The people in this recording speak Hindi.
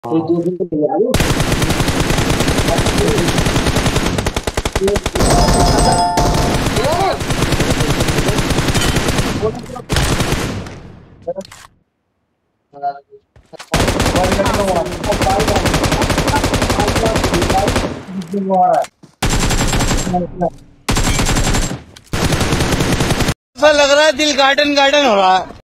ऐसा लग रहा है दिल गार्डन गार्डन हो रहा है।